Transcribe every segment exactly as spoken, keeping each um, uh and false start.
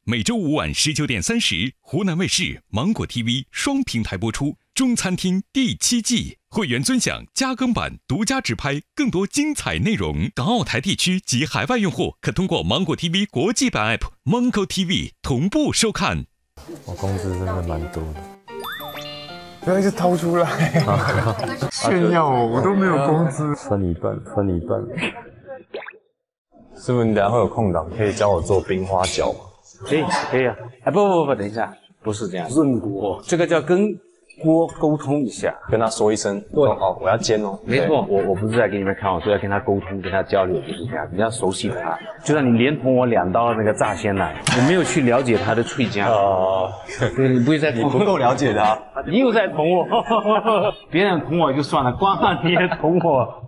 每周五晚十九点三十，湖南卫视、芒果 T V 双平台播出《中餐厅》第七季，会员尊享加更版、独家直拍更多精彩内容。港澳台地区及海外用户可通过芒果 T V 国际版 App Mango T V 同步收看。 我工资真的蛮多的。 不要一直掏出来，炫耀我，我都没有工资， 分一半，分一半。 师傅，你等下会有空档，可以教我做冰花饺吗？ 可以，可以啊。哎，不不不，等一下，不是这样，润锅，这个叫跟锅沟通一下， 跟他说一声，对，哦，我要煎哦。 没错，我我不是在给你们看，我是在跟他沟通，跟他交流，就是这样，你要熟悉他。就像你连捅我两刀那个炸鲜奶，我没有去了解他的脆浆。哦，对，你不会再捅， 你不够了解他， 你又在捅我，别人捅我就算了，光让你也捅我。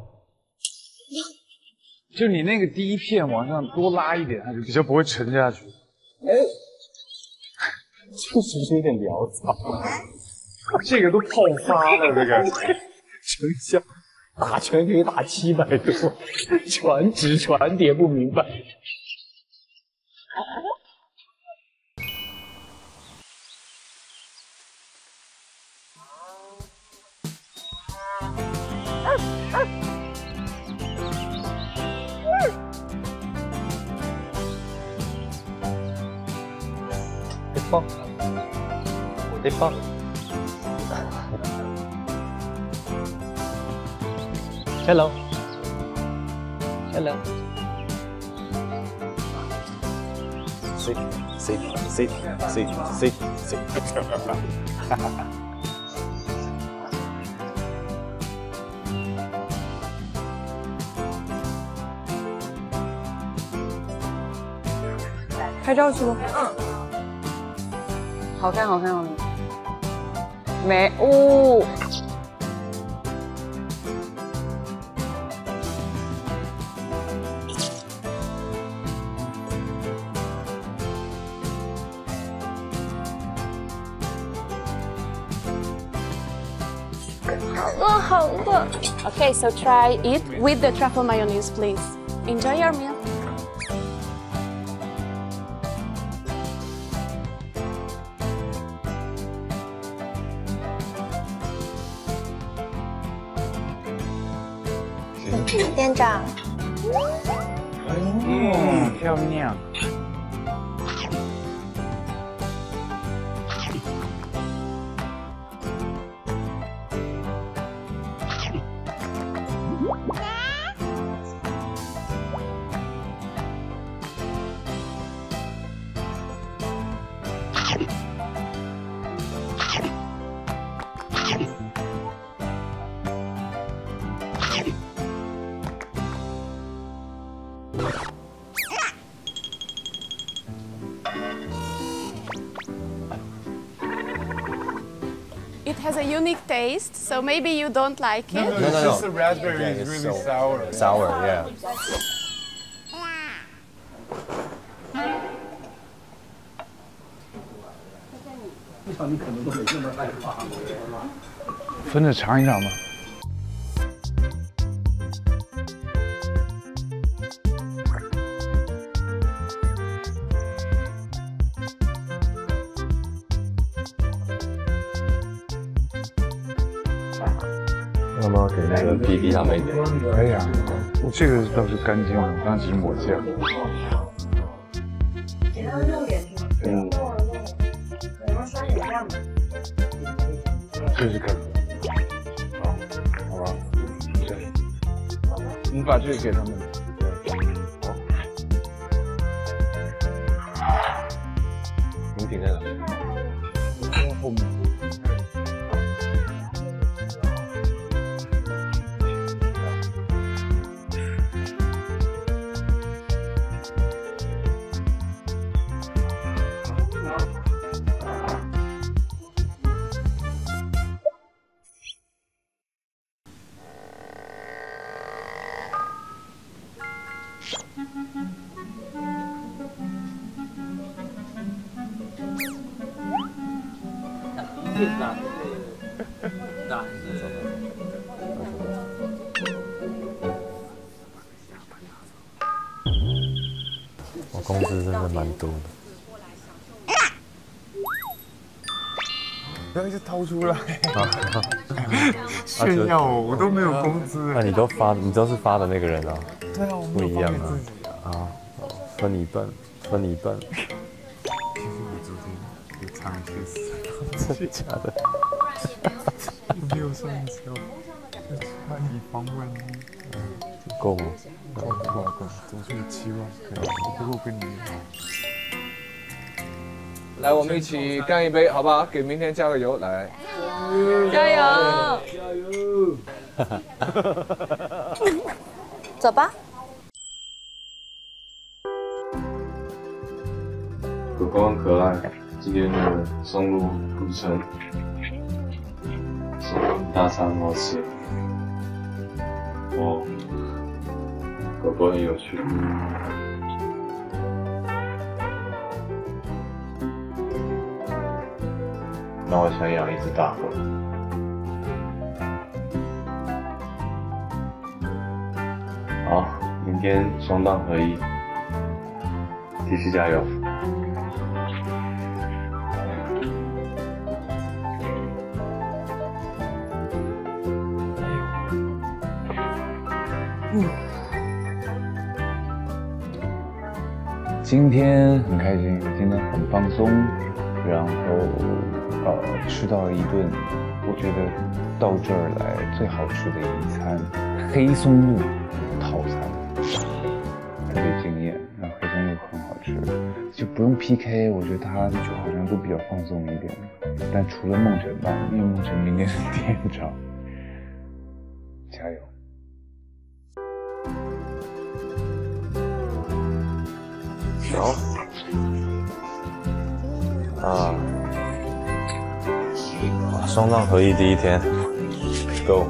就你那个第一片往上多拉一点，它就比较不会沉下去。哎， 这是不是有点潦草？ 这个都泡发了，这个成交打拳可以打七百多，传直传点不明白。 棒，我的棒。Hello。Hello。 sit sit sit sit sit sit。哈哈哈。 拍照去吧。嗯。 好看，好看，好看，没哦。好饿，好饿。Okay, so try it with the truffle mayonnaise, please. Enjoy your meal. 店长， 嗯，漂亮。 It has a unique taste, so maybe you don't like it. No, no, no, it's just the raspberry is really so sour. Sour, yeah. 分着尝一尝吧。 要不要给那个 P P 他们一点？ 可以啊，这个倒是干净了，刚挤抹酱。 嗯。 试试看。好，好吧。你把这个给他们。 饮品在哪？ 后面。 我工资真的蛮多的。 不要一直掏出来，炫耀我，我都没有工资。 那你都发，你都是发的那个人啊？ 对啊，我不一样啊。 啊， 分你一半，分你一半。 其实我昨天有唱一些事， 真的假的？ 我没有上的时候，那以防万一。 够吗？ 够够够，总是有七万，可以，不过我跟你一样。 来，我们一起干一杯，好不好？给明天加个油，来， 加油！ 加油！ 走吧。 可光可爱，今天的松露古城，松露大餐好吃。哦，狗狗很有趣。那我想养一只大狗。好，明天双档合一，继续加油。 今天很开心，今天很放松，然后呃吃到了一顿我觉得到这儿来最好吃的一餐——黑松露套餐，特别惊艳。然后黑松露很好吃，就不用 P K， 我觉得他就好像都比较放松一点。但除了梦辰吧，因为梦辰明天是店长，加油！ 好，啊，双档合一第一天 ，Go，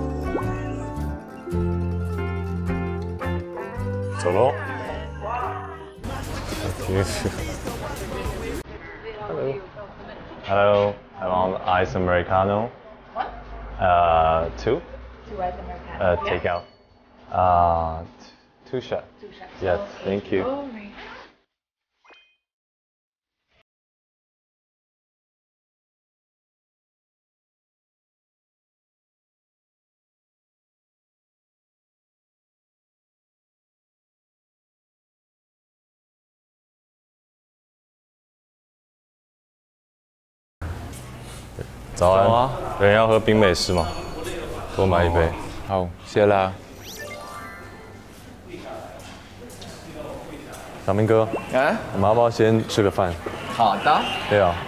走喽。Hello. Hello, I want ice americano. What? Uh, two. Two ice americano. Uh, take out. Uh, two shots. Two shots. Yes, thank you. All right. 早安，早啊！有人要喝冰美式吗？多买一杯。哦、 好，谢啦。 小明哥， 啊， 我们要不要先吃个饭？ 好的。 对啊。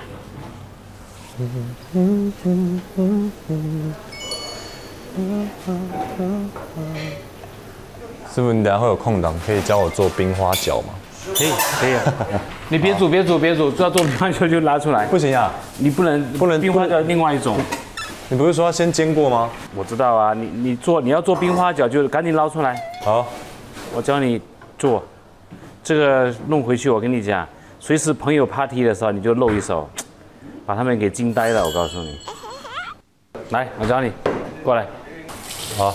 师傅，你等下会有空档，可以教我做冰花饺吗？ 可以，可以啊。你别煮，别煮，别煮，要做冰花饺就拿出来。 不行呀、啊， 你不能， 不能冰花饺另外一种。 你不是说要先煎过吗？ 我知道啊，你你做你要做冰花饺就赶紧捞出来。 好， 我教你做，这个弄回去，我跟你讲，随时朋友 party 的时候你就露一手，把他们给惊呆了。我告诉你，来，我教你，过来。 好。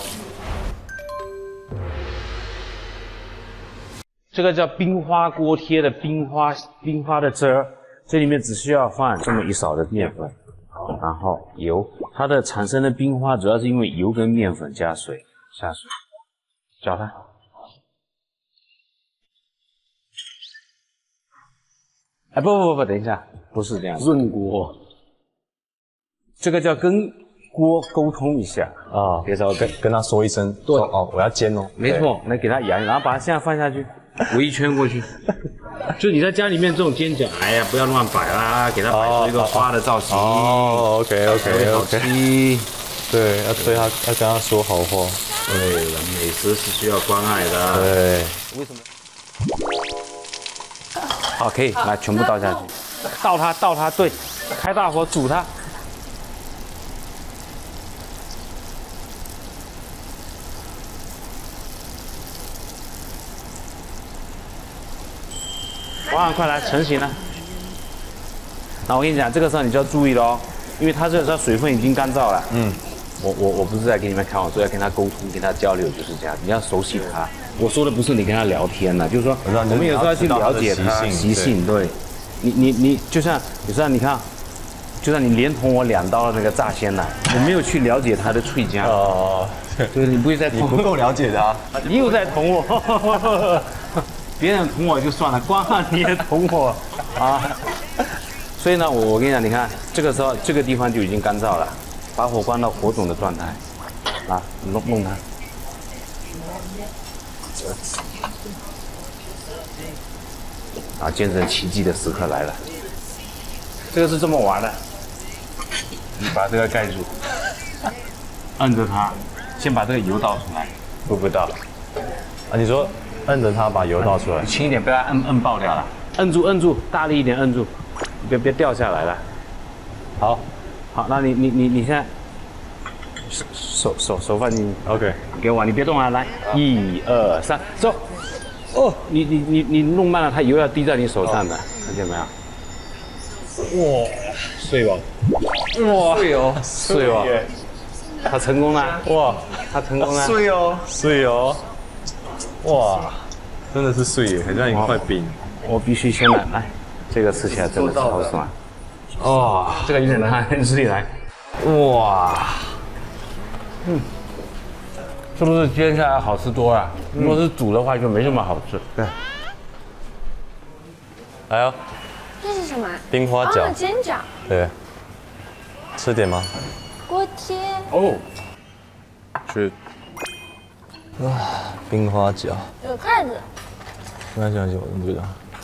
这个叫冰花锅贴的冰花冰花的汁儿，这里面只需要放这么一勺的面粉，然后油，它的产生的冰花主要是因为油跟面粉加水下水搅它。哎，不不不不，等一下，不是这样，润锅，这个叫跟锅沟通一下啊， 别着急， 跟跟他说一声，对哦，我要煎哦， 没错，来给它摇，然后把它现在放下去。围一圈过去，就你在家里面这种煎饺，哎呀，不要乱摆啦，给它摆出一个花的造型。 哦 ，OK OK OK。对，要对他，要跟他说好话。 对了，美食是需要关爱的。 对。 为什么？好，可以，来全部倒下去，倒它，倒它，对，开大火煮它。哇，快来成型了！那我跟你讲，这个时候你就要注意了哦，因为它这它水分已经干燥了。嗯，我我我不是在跟你们开玩笑，要跟他沟通，跟他交流，就是这样。你要熟悉他。我说的不是你跟他聊天呢，就是说我们有时候要去了解他习性。对，你你你就像有时候你看， 就让你连捅我两刀的那个炸鲜奶，我没有去了解它的脆浆。哦，就是你不会再捅， 你不够了解的啊！ 你又在捅我，别人捅我就算了，光让你也捅我啊！所以呢，我我跟你讲，你看这个时候这个地方就已经干燥了，把火关到火种的状态，啊，弄弄它。啊，见证奇迹的时刻来了。这个是这么玩的，你把这个盖住，按着它，先把这个油倒出来，会不会倒？ 啊，你说摁着它把油倒出来， 轻一点，不要摁摁爆掉了。摁住，摁住，大力一点，摁住，别别掉下来了。好，好，那你你你你现在手手手放进 ，OK， 给我，你别动啊，来，一二三，走。哦，你你你你弄慢了，它油要滴在你手上的，看见没有？哇，碎吧！哇，碎哦，碎哦，他成功了！哇，他成功了！ 碎哦，碎哦，哇，真的是碎耶，很像一块冰。 我必须先来，来，这个吃起来真的超爽。哦，这个有点难，自己来。哇，嗯，是不是煎下来好吃多了？如果是煮的话，就没这么好吃。对。 来哦。 这是什么？ 冰花饺。 哦，煎饺。 对。吃点吗？ 锅贴。 哦。吃。啊，冰花饺。 有筷子。 没关系，没关系，我用这个。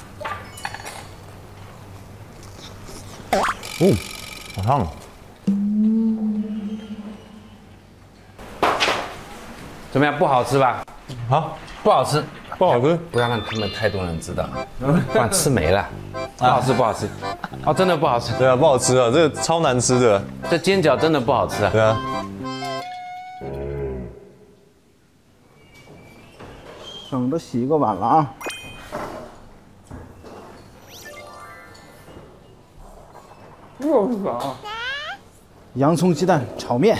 哦，好烫。 怎么样？不好吃吧？ 啊， 不好吃， 不好吃。 不要让他们太多人知道，不然吃没了。不好吃，不好吃。哦，真的不好吃。 对啊，不好吃啊，这个超难吃的。 这煎饺真的不好吃啊。 对啊。 省得洗个碗了啊。 又是啥？ 洋葱鸡蛋炒面。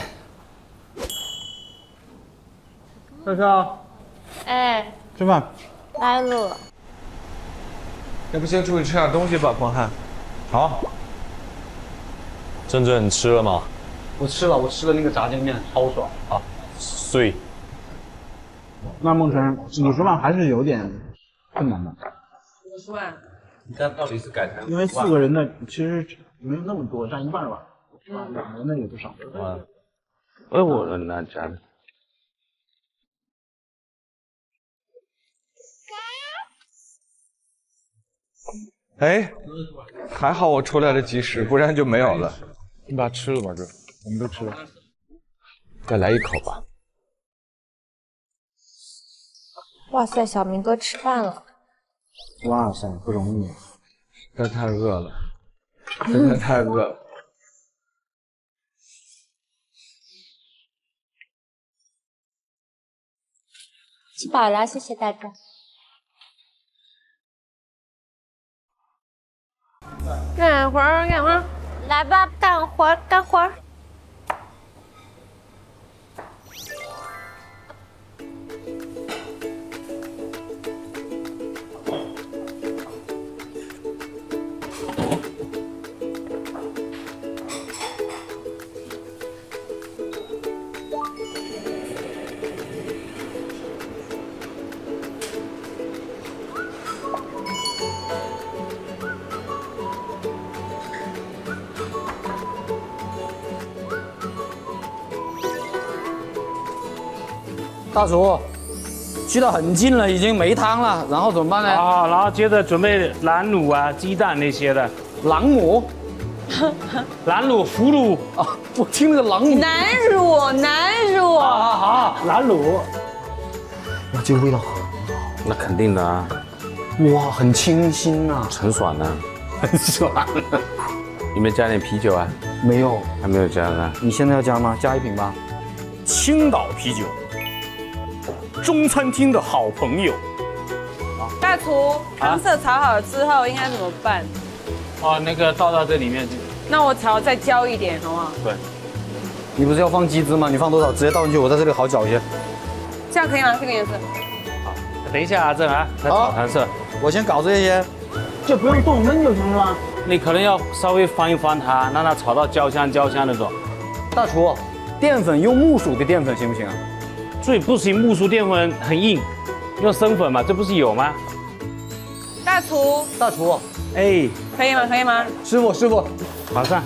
笑笑， 哎， 吃饭。 来了。 要不先出去吃点东西吧，彭汉。 好。郑郑，你吃了吗？ 我吃了，我吃了那个炸酱面，超爽啊！ 碎。 那梦辰，五十万还是有点困难的。 五十万。 你这到底是改成？ 因为四个人的其实没有那么多，占一半吧。两人的有不少。 啊。哎，我那家的。 哎，还好我出来的及时，不然就没有了。 你把它吃了吧，哥，我们都吃了。 再来一口吧。 哇塞，小明哥吃饭了。 哇塞，不容易。 真太饿了，真的太饿了。 吃饱了，谢谢大家。 干活儿，干活儿， 来吧，干活儿，干活儿。 大厨，去到很近了，已经没汤了，然后怎么办呢？ 啊，然后接着准备蓝卤啊、鸡蛋那些的。 朗姆， 蓝卤、腐乳啊，我听那个朗姆。 南乳，南乳。 好好好，蓝卤。 哇，这个味道很好。 那肯定的啊。 哇，很清新啊， 很爽啊， 很爽。 有没有加点啤酒啊？ 没有， 还没有加呢。 你现在要加吗？加一瓶吧。青岛啤酒。中餐厅的好朋友。 大厨，汤色炒好了之后应该怎么办？ 哦，那个倒到这里面去。 那我炒再焦一点，好不好？ 对。 你不是要放鸡汁吗？你放多少？直接倒进去，我在这里好搅一些。 这样可以吗？这个颜色。 好，等一下啊，郑啊，来炒汤色。 我先搞这些。 就不用动焖就行了吗？ 你可能要稍微翻一翻它，让它炒到焦香焦香那种。 大厨，淀粉用木薯的淀粉行不行啊？ 最不行，木薯淀粉很硬，用生粉嘛，这不是有吗？ 大厨， 大厨， 哎， 可以吗？可以吗？ 师傅，师傅， 马上。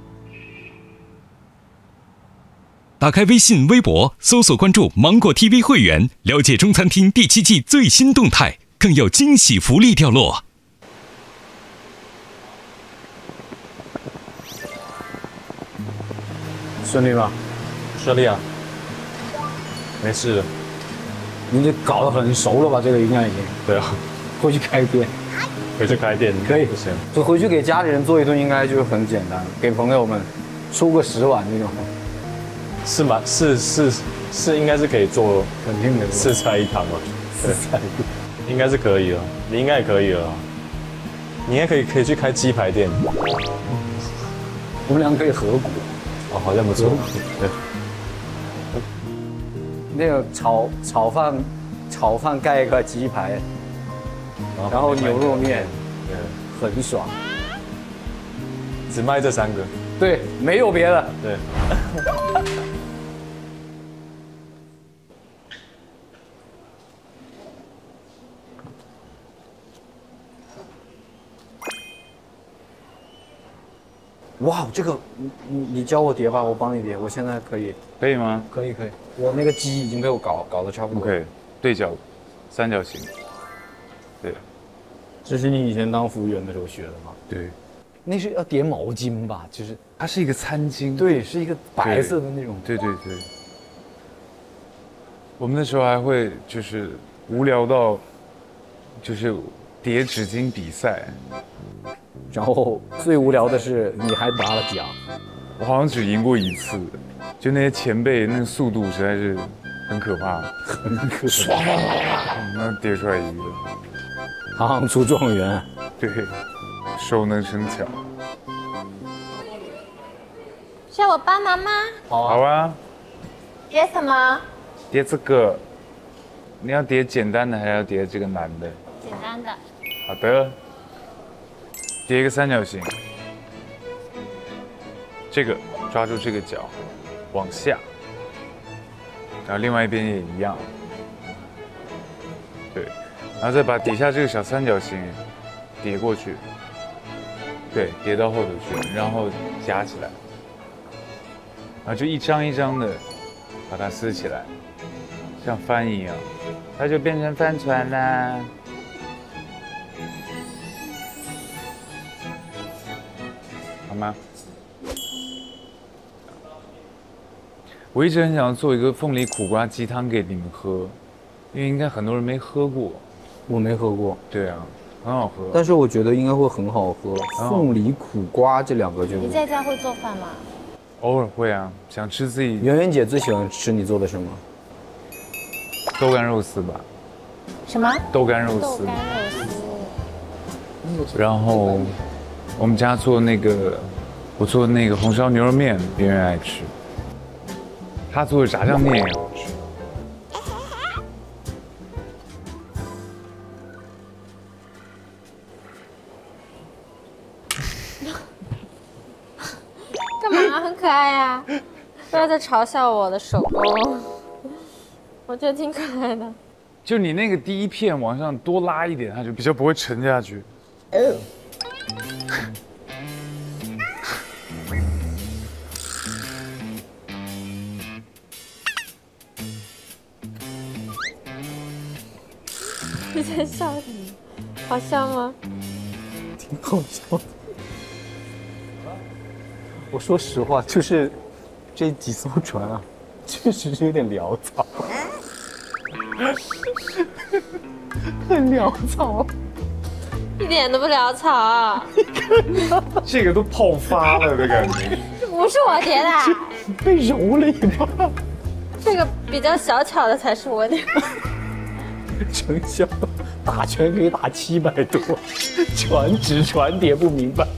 打开微信、微博，搜索关注“芒果 T V” 会员，了解中餐厅第七季最新动态，更有惊喜福利掉落。 顺利吗？ 顺利啊，没事的。 您这搞得很熟了吧？这个应该已经。 对啊， 回去开店， 回去开店可以不行。 就回去给家里人做一顿，应该就很简单，给朋友们出个十碗那种。 是吗？是是是，应该是可以做， 肯定的， 四菜一汤嘛。四菜应该是可以了，你应该也可以了。你应该可以可以去开鸡排店。 我们俩可以合股。 哦，好像不错。对。 那个炒炒饭，炒饭盖一个鸡排，然后牛肉面，很爽。 只卖这三个。 对，没有别的。 对。 哇，这个你你你教我叠吧，我帮你叠，我现在可以。 可以吗？ 可以可以，我那个鸡已经被我搞搞得差不多。 OK， 对角，三角形。对。 这是你以前当服务员的时候学的吗？ 对。 那是要叠毛巾吧？就是它是一个餐巾。 对，是一个白色的那种。 对对对。我们那时候还会就是无聊到，就是叠纸巾比赛。 然后最无聊的是你还拿了奖。 我好像只赢过一次，就那些前辈那个速度实在是很可怕， 很可怕。那叠出来一个， 行行出状元。 对，熟能生巧。 需要我帮忙吗？ 好啊。好啊。 叠什么？ 叠这个。你要叠简单的，还是要叠这个难的？ 简单的。 好的。叠一个三角形。这个抓住这个角，往下，然后另外一边也一样，对，然后再把底下这个小三角形叠过去，对，叠到后头去，然后夹起来，然后就一张一张的把它撕起来，像帆一样，它就变成帆船啦。好吗？我一直很想做一个凤梨苦瓜鸡汤给你们喝，因为应该很多人没喝过。 我没喝过。 对啊，很好喝。 但是我觉得应该会很好喝。凤梨苦瓜这两个就。 你在家会做饭吗？ 偶尔会啊，想吃自己。 圆圆姐最喜欢吃你做的什么？ 豆干肉丝吧。 什么？ 豆干肉丝。 豆干肉丝。 然后我们家做那个，我做那个红烧牛肉面，别人爱吃。他做的炸酱面也好吃。 干嘛？很可爱呀！不要再嘲笑我的手工，我觉得挺可爱的。 就你那个第一片往上多拉一点，它就比较不会沉下去。哦。 你在笑什么？好笑吗？ 挺好笑的。我说实话，就是这几艘船啊，确实是有点潦草，很潦草， 一点都不潦草啊！ 这个都泡发了的感觉。 不是我叠的， 被揉了一把。 这个比较小巧的才是我叠。 成效打拳可以打七百多，传纸传叠不明白。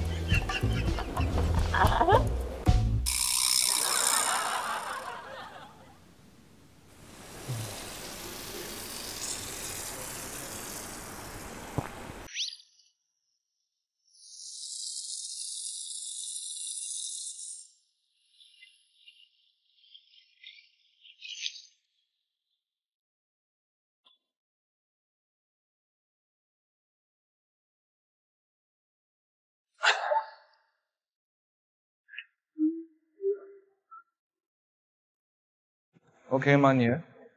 OK 吗你？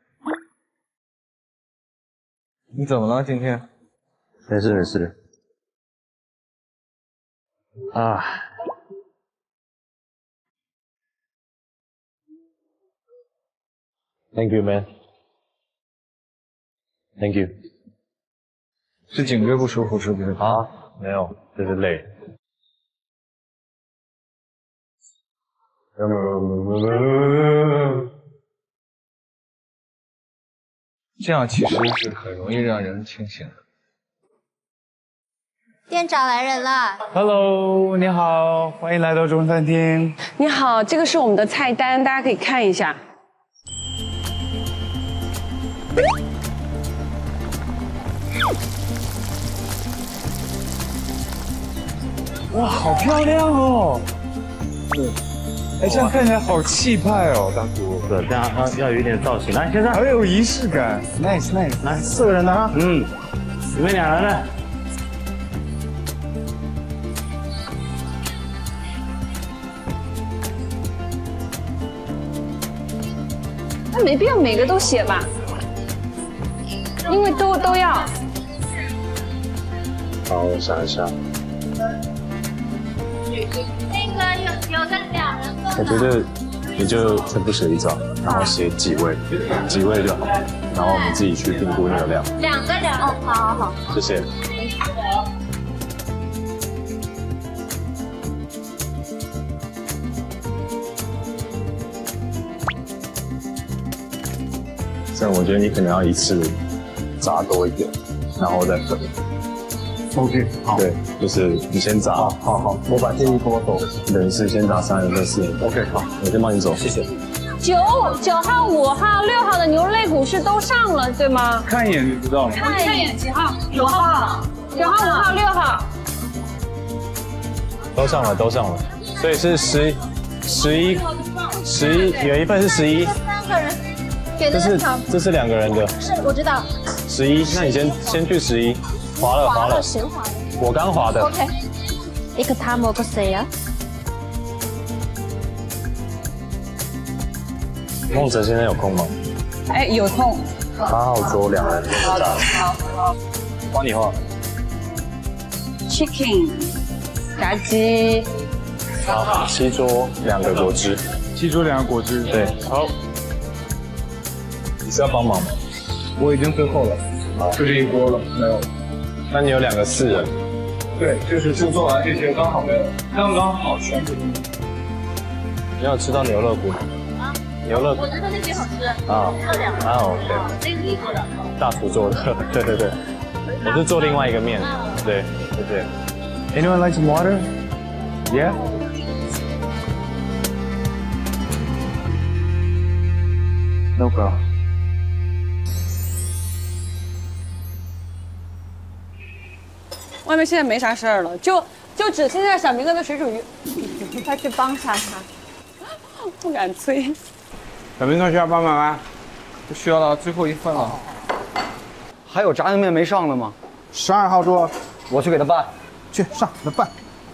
你怎么了今天？ 没事没事。啊。Thank you, man. Thank you. 是颈椎不舒服是不是？ 啊，没有，就是累。 这样其实是很容易让人清醒的。 店长来人了 ，Hello， 你好，欢迎来到中餐厅。 你好，这个是我们的菜单，大家可以看一下。 哇，好漂亮哦！ 嗯， 哎，这样看起来好气派哦，大叔。 对，这样要要有一点造型。来，先生， 很有仪式感 ，nice nice。 来，四个人的啊。嗯，里面两人的。 那没必要每个都写吧，因为都都要。 好，我想一下。 那个有有个两人份。 我觉得你就全部写一张，然后写几位，几位就好，然后我们自己去评估那个量。 两个两个，哦，好好好， 谢谢。这样我觉得你可能要一次炸多一点，然后再分。 OK， 好。 对，就是你先炸。好， 好，好，我把建议跟我走。 等于是先炸三人份、四人份。 OK， 好， 我先帮你走。 谢谢。 九九号、五号、六号的牛肉肋骨是都上了，对吗？ 看一眼就知道了。 看一眼几号？九号、九号、五号、六号。 都上了，都上了。所以是十、十一、十一，有一份是十一。 三个人。给这是这是两个人的。 是，我知道。 十一，那你先先去十一。滑了，滑了， 谁滑的？ 我刚滑的。 OK。一个他，某个谁呀？ 孟哲先生有空吗？ 哎，有空。 八号桌两人。 好的，好，好。 帮你画。 Chicken， 炸鸡。 好，七桌两个果汁。 七桌两个果汁。 对，好。你是要帮忙吗？ 我已经最后了，就这一锅了，没有。 那你有两个四人？ 对，就是就做完这些刚好没有，刚刚好全部都没有。 你有吃到牛肋骨吗？ 啊， 牛肋骨。 我觉得那些好吃。 啊， 这两个。 啊 ，OK。 那个一做的。 大厨做的，对对对。我是做另外一个面，对对对。 Anyone like some water? Yeah. No problem. 外面现在没啥事儿了，就就只剩下小明哥的水煮鱼，快去帮下他，不敢催。 小明哥需要帮忙吗？不需要了，最后一份了。 还有炸酱面没上的吗？ 十二号桌， 我去给他拌。 去上，来拌。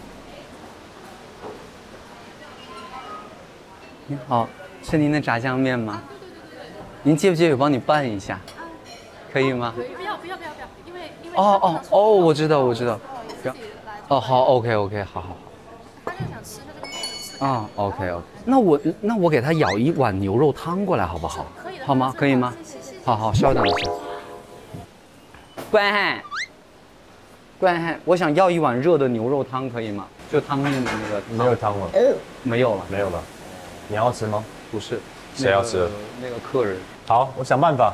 您好，是您的炸酱面吗？您介不介意我帮你拌一下？可以吗？ 不要不要不要不要，因为因为哦哦哦，我知道我知道，不要。哦好 ，OK OK， 好好好。 他就想吃他这个面的质感。 啊 ，OK OK， 那我那我给他舀一碗牛肉汤过来好不好？ 可以的， 好吗？可以吗？好好，稍等一下。关汉，关汉，我想要一碗热的牛肉汤，可以吗？就汤面的那个。 没有汤了。 没有了。 没有了。你要吃吗？ 不是。 谁要吃？ 那个客人。 好，我想办法。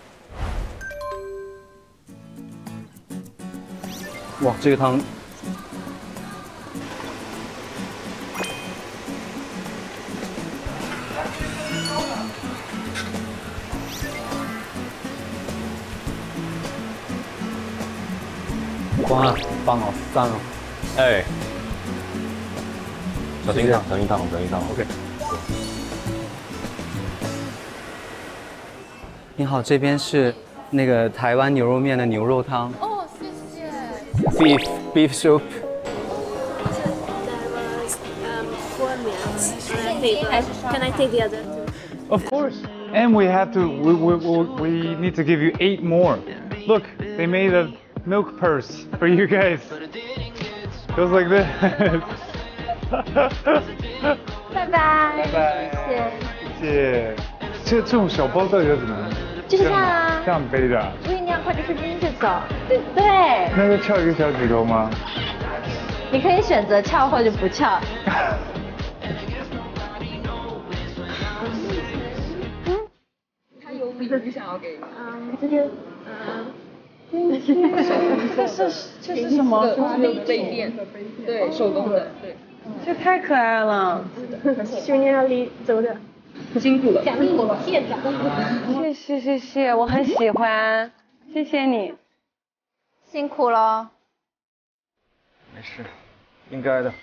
哇，这个汤。光啊，棒哦，赞哦。 哎，小心烫，等一烫，等一烫。OK。 你好，这边是那个台湾牛肉面的牛肉汤。 哦，谢谢。 Beef beef soup. Can I take the other two? Of course. And we have to, we, we, we, we need to give you eight more. Look, they made a milk purse for you guys. Goes like this. 拜拜， 拜拜，谢谢。这这种小包到底要怎么？ 就是这样啊， 这样背的、啊。 酝酿或者是拎着走。对对。 那个翘一个小指头吗？ 你可以选择翘或者不翘。 他有礼物想要给你。 嗯，这是嗯。 这是这是什么？ 就是杯垫，对，手工的，对。 这太可爱了。 去年要离走的。 辛苦了， 奖励我谢奖。 谢谢谢谢，我很喜欢，谢谢你。 辛苦了。 没事，应该的。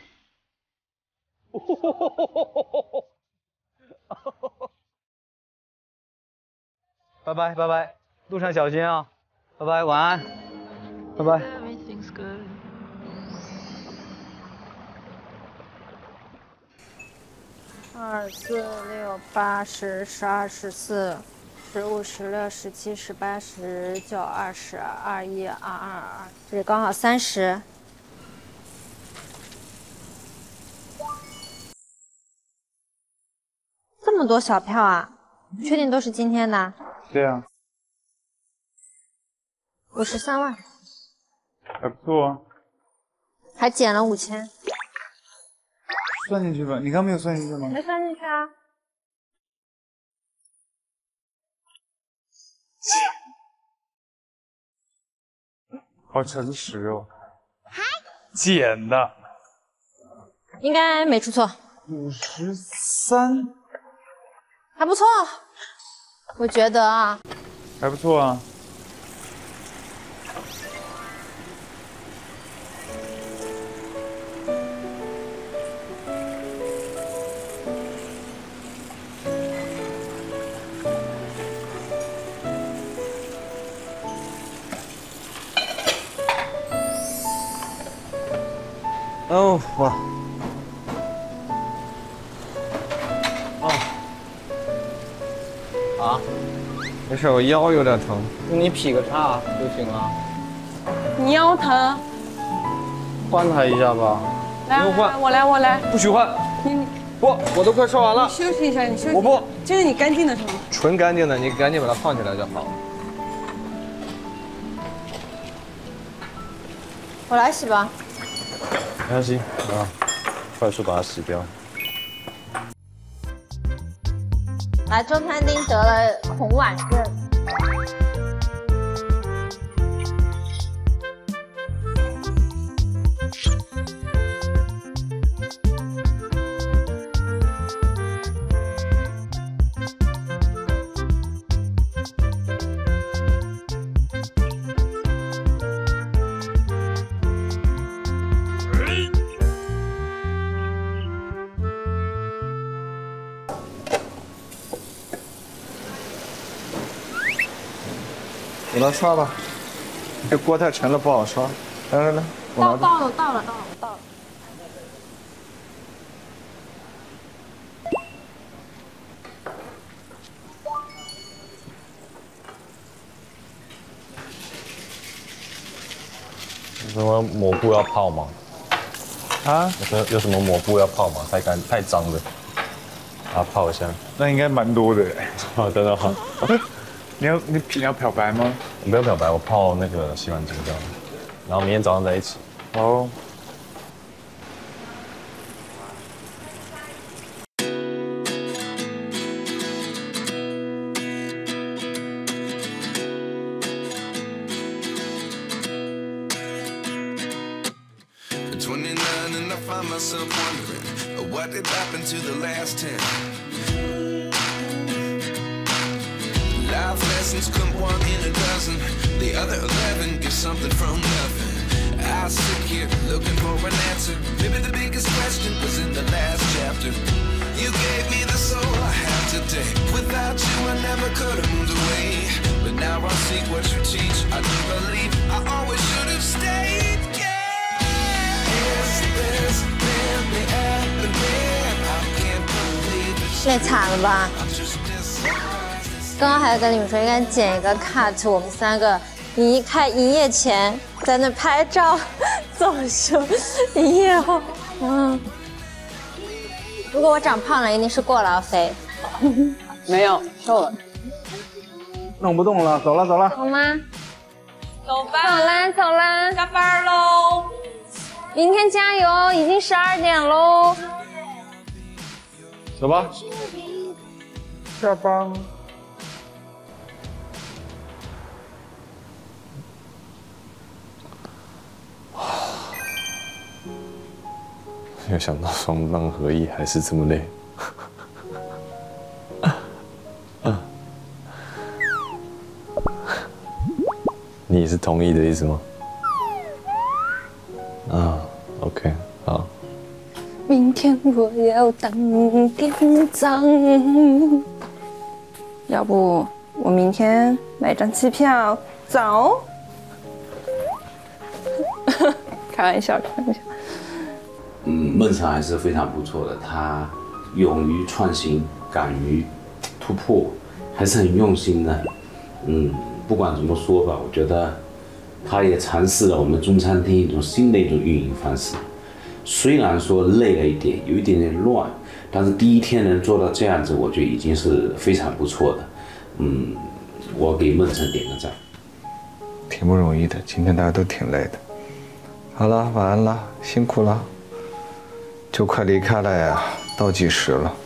拜拜拜拜，路上小心啊！拜拜，晚安，拜拜。 二四六八十十二十四十五十六十七十八十九二十二一二二二，这里刚好三十。这么多小票啊？确定都是今天的？ 对啊。 五十三万， 还不错啊。 还减了五千。 算进去吧，你刚没有算进去吗？ 没算进去啊。 好诚实哦。减的。 应该没出错。 五十三。 还不错，我觉得啊。 还不错啊。 哦，哇！哦， 啊， 没事，我腰有点疼。 你劈个叉就行了。 你腰疼？ 换他一下吧。 来， 不用换， 我来，我来。 不许换。 你不，我都快刷完了。 你休息一下，你休息。 我不。 这是你干净的是吗？ 纯干净的，你赶紧把它放起来就好。 我来洗吧。 没关系啊，快速把它洗掉。 来，中餐厅得了恐晚症。 我来刷吧，这锅太沉了，不好刷。来来来，我拿着。 到了，到了，到了，到了。 有什么抹布要泡吗？ 啊？ 有什么有什么抹布要泡吗？太干太脏了，啊，泡一下。 那应该蛮多的。 哦，真的吗？ 你要你你要漂白吗？ 我不要漂白，我泡那个洗碗精这样，然后明天早上在一起。 哦。 twenty-nine and I find myself wondering what did happen to the last ten. Life lessons come one in a dozen. The other eleven get something from nothing. I sit here looking for an answer. Maybe the biggest question was in the last chapter. You gave me the soul I have today. Without you I never could have moved away. But now I see what you teach. I do believe I always should have stayed. Yeah. Is this really happening? I can't believe it's 累惨了吧？ I'm just as surprised. 刚刚还跟你们说应该剪一个 cut， 我们三个一开营业前在那拍照，走秀，营业后，嗯。如果我长胖了，一定是过劳肥。 没有，瘦了。 弄不动了，走了走了。 好吗？ 走吧。 走啦走啦， 下班喽。 明天加油，已经十二点喽。 走吧。下班。 没有想到双浪合一还是这么累。你是同意的意思吗？啊 ，OK， 好。 明天我要当店长。 要不我明天买张机票走？开玩笑，开玩笑。 嗯，孟尝还是非常不错的，他勇于创新，敢于突破，还是很用心的。嗯，不管怎么说吧，我觉得他也尝试了我们中餐厅一种新的一种运营方式。虽然说累了一点，有一点点乱，但是第一天能做到这样子，我觉得已经是非常不错的。嗯，我给孟尝点个赞。 挺不容易的，今天大家都挺累的。好了，晚安了，辛苦了。就快离开了呀，倒计时了。